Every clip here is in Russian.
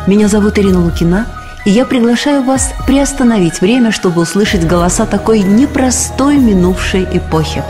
Меня зовут Ирина Лукина, и я приглашаю вас приостановить время, чтобы услышать голоса такой непростой минувшей эпохи.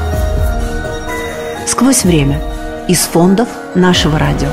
«Сквозь время» из фондов нашего радио.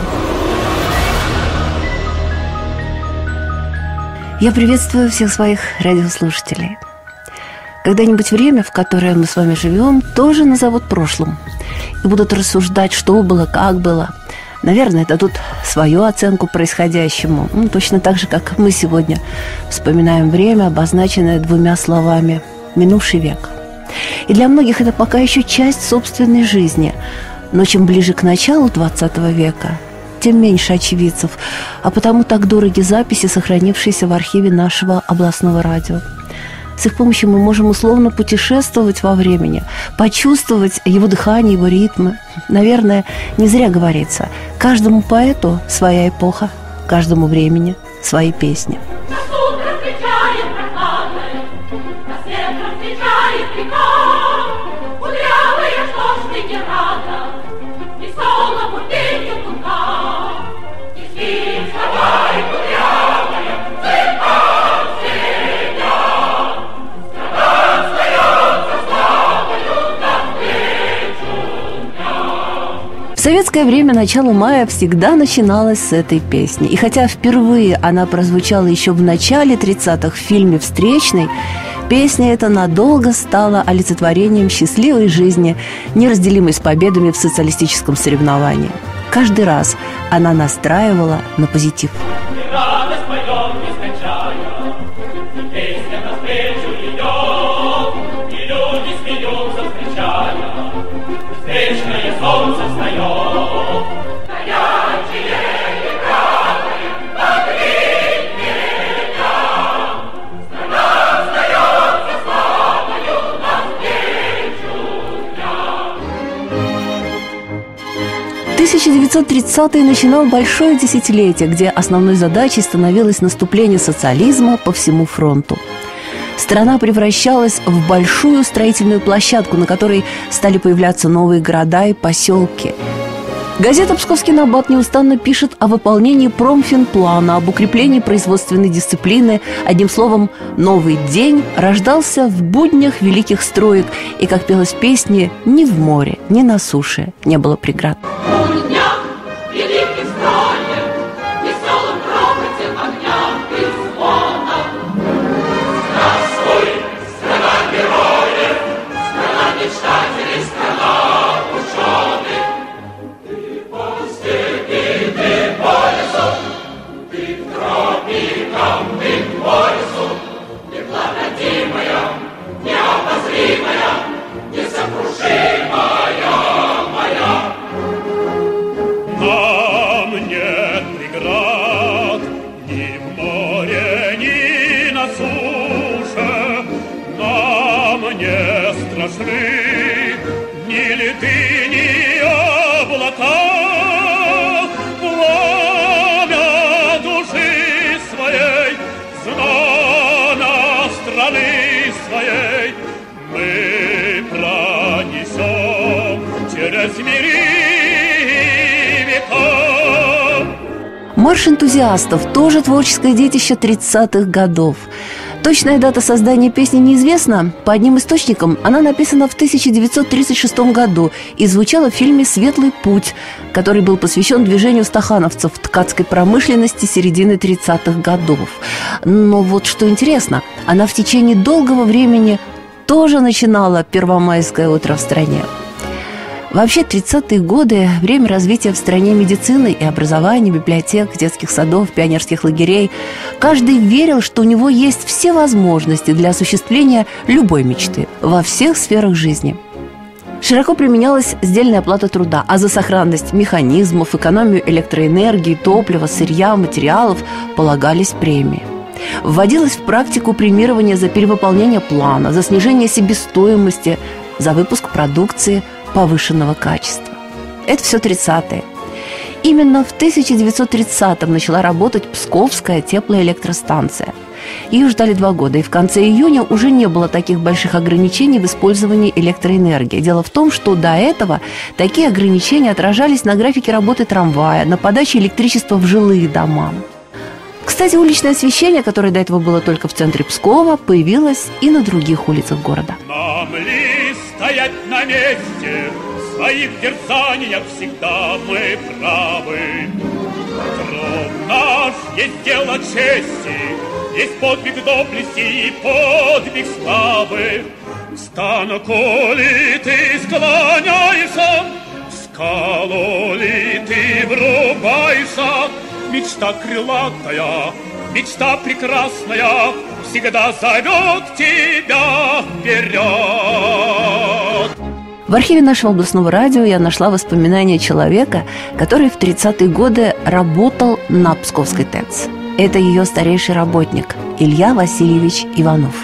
Я приветствую всех своих радиослушателей. Когда-нибудь время, в которое мы с вами живем, тоже назовут прошлым и будут рассуждать, что было, как было. Наверное, дадут свою оценку происходящему, точно так же, как мы сегодня вспоминаем время, обозначенное двумя словами «минувший век». И для многих это пока еще часть собственной жизни. Но чем ближе к началу XX века, тем меньше очевидцев, а потому так дороги записи, сохранившиеся в архиве нашего областного радио. С их помощью мы можем условно путешествовать во времени, почувствовать его дыхание, его ритмы. Наверное, не зря говорится: каждому поэту своя эпоха, каждому времени свои песни. В советское время начало мая всегда начиналось с этой песни. И хотя впервые она прозвучала еще в начале 30-х в фильме «Встречный», песня эта надолго стала олицетворением счастливой жизни, неразделимой с победами в социалистическом соревновании. Каждый раз она настраивала на позитив. В 1930-е начинал большое десятилетие, где основной задачей становилось наступление социализма по всему фронту. Страна превращалась в большую строительную площадку, на которой стали появляться новые города и поселки. Газета «Псковский набат» неустанно пишет о выполнении промфинплана, об укреплении производственной дисциплины. Одним словом, новый день рождался в буднях великих строек. И, как пелось в песне, ни в море, ни на суше не было преград. «Марш энтузиастов» тоже творческое детище 30-х годов. Точная дата создания песни неизвестна. По одним источникам она написана в 1936 году и звучала в фильме «Светлый путь», который был посвящен движению стахановцев в ткацкой промышленности середины 30-х годов. Но вот что интересно, она в течение долгого времени тоже начинала первомайское утро в стране. Вообще, 30-е годы – время развития в стране медицины и образования, библиотек, детских садов, пионерских лагерей. Каждый верил, что у него есть все возможности для осуществления любой мечты во всех сферах жизни. Широко применялась сдельная оплата труда, а за сохранность механизмов, экономию электроэнергии, топлива, сырья, материалов полагались премии. Вводилось в практику премирование за перевыполнение плана, за снижение себестоимости, за выпуск продукции повышенного качества. Это все 30-е. Именно в 1930-м начала работать Псковская теплоэлектростанция. Ее ждали 2 года, и в конце июня уже не было таких больших ограничений в использовании электроэнергии. Дело в том, что до этого такие ограничения отражались на графике работы трамвая, на подаче электричества в жилые дома. Кстати, уличное освещение, которое до этого было только в центре Пскова, появилось и на других улицах города. Нам ли стоять на месте? В своих дерзаниях всегда мы правы. Труд наш есть дело чести, есть подвиг доблести и подвиг славы. В станку ли ты склоняешься, в скалу ли ты врубаешься? Мечта крылатая, мечта прекрасная всегда зовет тебя вперед. В архиве нашего областного радио я нашла воспоминания человека, который в 30-е годы работал на Псковской ТЭЦ. Это ее старейший работник Илья Васильевич Иванов.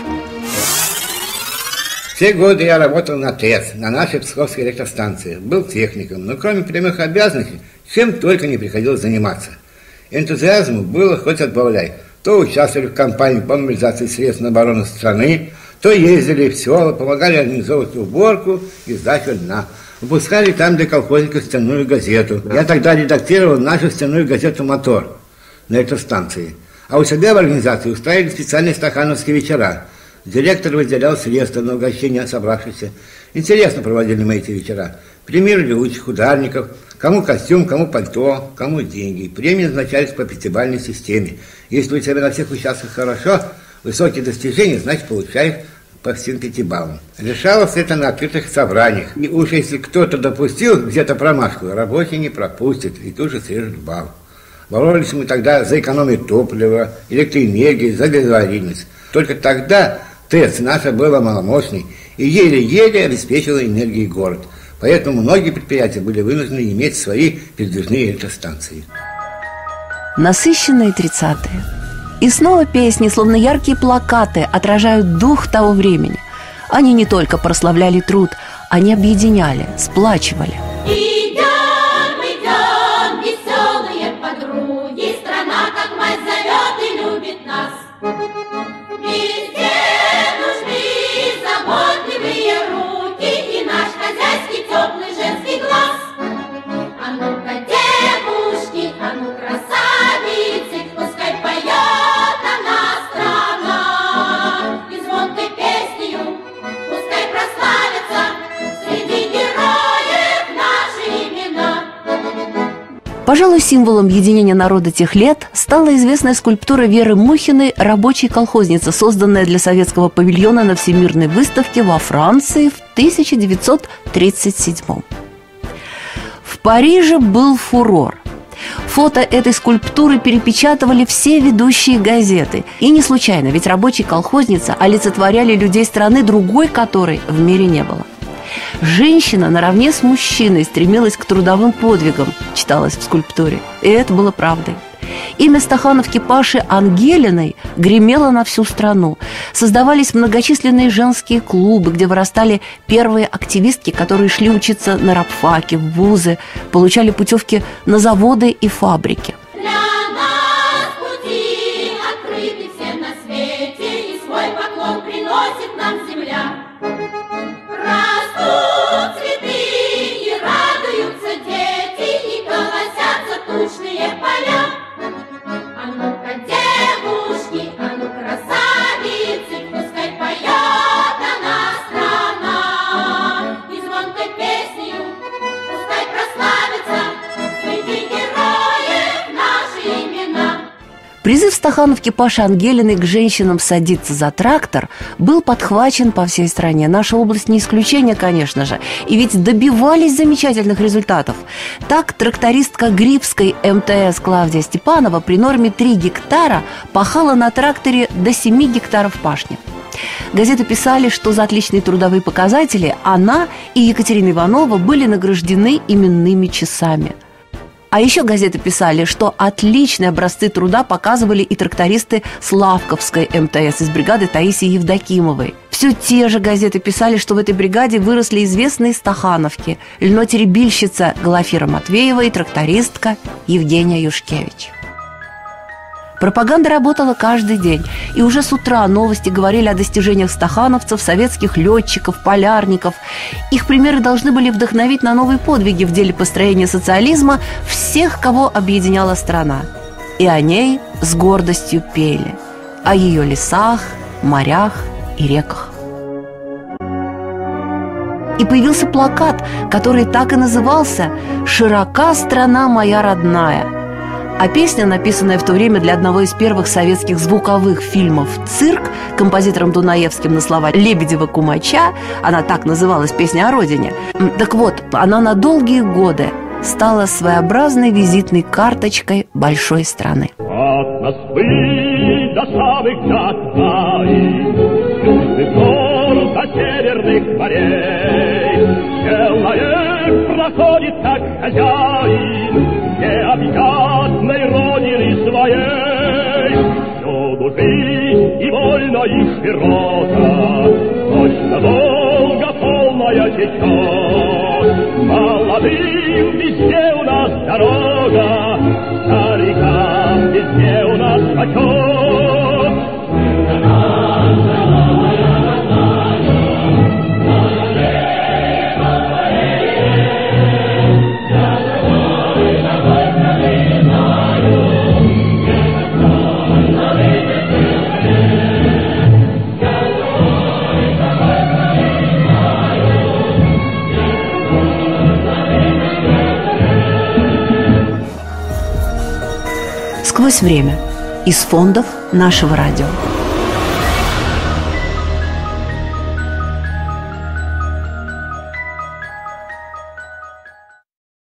Все годы я работал на ТЭЦ, на нашей Псковской электростанции. Был техником, но кроме прямых обязанностей, чем только не приходилось заниматься. Энтузиазму было хоть отбавляй. То участвовали в кампании по мобилизации средств на оборону страны, то ездили в села, помогали организовывать уборку и сдачу льна. Выпускали там для колхозников стенную газету. Я тогда редактировал нашу стенную газету «Мотор» на электростанции. А у себя в организации устраивали специальные стахановские вечера. Директор выделял средства на угощение собравшихся. Интересно проводили мы эти вечера. Премировали лучших ударников. Кому костюм, кому пальто, кому деньги. Премии назначались по пятибалльной системе. Если у тебя на всех участках хорошо, высокие достижения, значит, получаешь по всем 5 баллам. Решалось это на открытых собраниях. И уж если кто-то допустил где-то промашку, рабочий не пропустит и тут же срежет балл. Боролись мы тогда за экономию топлива, электроэнергии, за безаварийность. Только тогда ТЭЦ наша была маломощной и еле-еле обеспечивала энергией город. Поэтому многие предприятия были вынуждены иметь свои передвижные электростанции. Насыщенные 30-е. И снова песни, словно яркие плакаты, отражают дух того времени. Они не только прославляли труд, они объединяли, сплачивали. Идем, идем, веселые подруги, страна, как мать, зовет и любит нас. Везде нужны заботливые руки и наш хозяйский теплый женский глаз. А ну-ка, девушки, а ну, красавицы, пускай поет она страна. И звонкой песнею пускай прославятся среди героев наши имена. Пожалуй, символом единения народа тех лет стала известная скульптура Веры Мухиной «Рабочая колхозница», созданная для советского павильона на Всемирной выставке во Франции в 1937. В Париже был фурор. Фото этой скульптуры перепечатывали все ведущие газеты. И не случайно, ведь рабочая колхозница олицетворяли людей страны, другой которой в мире не было. Женщина наравне с мужчиной стремилась к трудовым подвигам, читалось в скульптуре. И это было правдой. Имя стахановки Паши Ангелиной гремело на всю страну. Создавались многочисленные женские клубы, где вырастали первые активистки, которые шли учиться на рабфаки, в вузы, получали путевки на заводы и фабрики. Для нас пути открыты все на свете, и свой поклон приносит нам земля. Растут цветы и радуются дети, и колосятся тучные поля. А ну-ка, девушки, а ну, красавицы, пускай поет она страна. И звонкой песнею пускай прославятся среди героев наши имена. Призыв стахановки Паши Ангелиной к женщинам садиться за трактор был подхвачен по всей стране. Наша область не исключение, конечно же. И ведь добивались замечательных результатов. Так, трактористка Грибской МТС Клавдия Степанова при норме 3 гектара пахала на тракторе до 7 гектаров пашни. Газеты писали, что за отличные трудовые показатели она и Екатерина Иванова были награждены именными часами. А еще газеты писали, что отличные образцы труда показывали и трактористы Славковской МТС из бригады Таисии Евдокимовой. Все те же газеты писали, что в этой бригаде выросли известные стахановки: льнотеребильщица Глафира Матвеева и трактористка Евгения Юшкевич. Пропаганда работала каждый день, и уже с утра новости говорили о достижениях стахановцев, советских летчиков, полярников. Их примеры должны были вдохновить на новые подвиги в деле построения социализма всех, кого объединяла страна. И о ней с гордостью пели о ее лесах, морях и реках. И появился плакат, который так и назывался «Широка страна моя родная». А песня, написанная в то время для одного из первых советских звуковых фильмов «Цирк» композитором Дунаевским на слова Лебедева-Кумача, она так называлась, песня о родине. Так вот, она на долгие годы стала своеобразной визитной карточкой большой страны. От Москвы до самых Датаи, южных гор до северных морей, человек проходит как хозяин необъятной родины своей. Всюду жизнь и вольно, и широко, точно Волга полная течет. Молодым везде у нас дорога, старикам везде у нас почет. «Сквозь время» из фондов нашего радио.